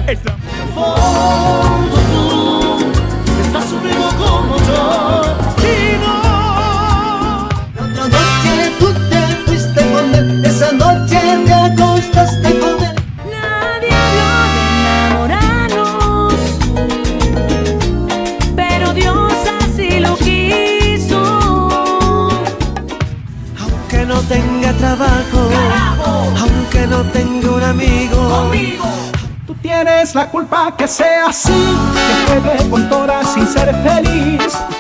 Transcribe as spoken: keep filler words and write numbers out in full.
fondo tú estás sufriendo como yo. Y no. La otra noche tú te fuiste con él, esa noche te acostaste con él. Nadie habló de enamorarnos, pero Dios así lo quiso. Aunque no tenga trabajo, ¡carajo! Aunque no tenga un amigo, amigo. Tú tienes la culpa que sea así, que juegue con todas sin ser feliz.